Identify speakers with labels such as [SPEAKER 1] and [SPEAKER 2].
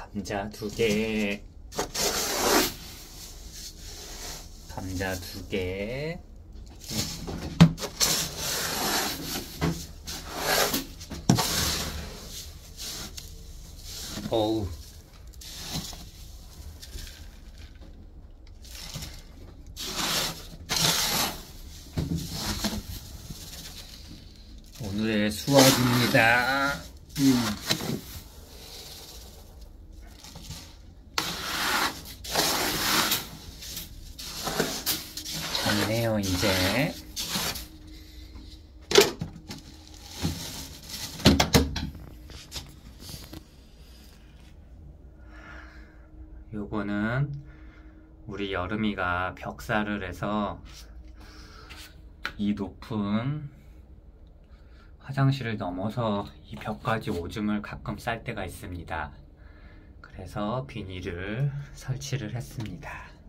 [SPEAKER 1] 감자 2개, 감자 2개, 어우, 오늘의 수확입니다. 좋네요. 이제 요거는 우리 여름이가 벽살을 해서 이 높은 화장실을 넘어서 이 벽까지 오줌을 가끔 쌀 때가 있습니다. 그래서 비닐을 설치를 했습니다.